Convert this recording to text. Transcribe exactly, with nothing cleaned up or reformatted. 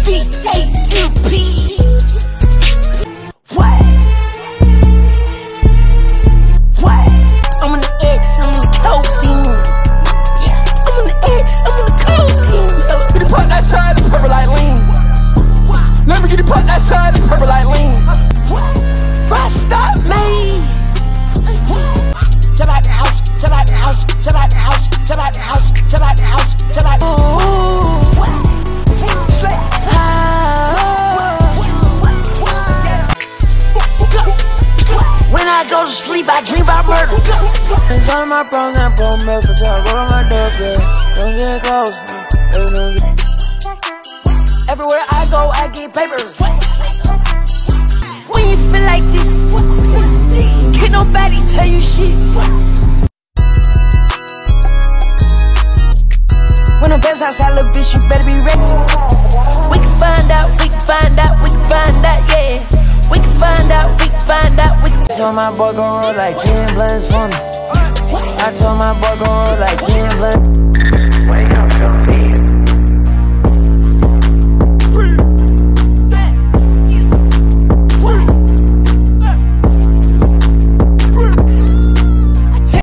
V A M P. What? What? I'm on the X, I'm on the codeine. Yeah, I'm on the X, I'm on the codeine. Get the pot that side, it's purple like lean. Let me get the pot that side, it's purple like lean. Rasta me. Jump out the house, jump out the house, jump out the house, jump out the house, jump out the house, jump out the house. When I go to sleep, I dream about murder. It's on my program, pro milk until I roll on my doorbell. Don't get close, baby, don't get. Everywhere I go, I get papers. When you feel like this, can't nobody tell you shit. When I'm best outside, little bitch, you better be ready. We can find out, we can find out, we can find out, yeah. We can find out, we can find out, we can. I told my boy gon' roll like ten blunts for me. I told my boy gon' roll like ten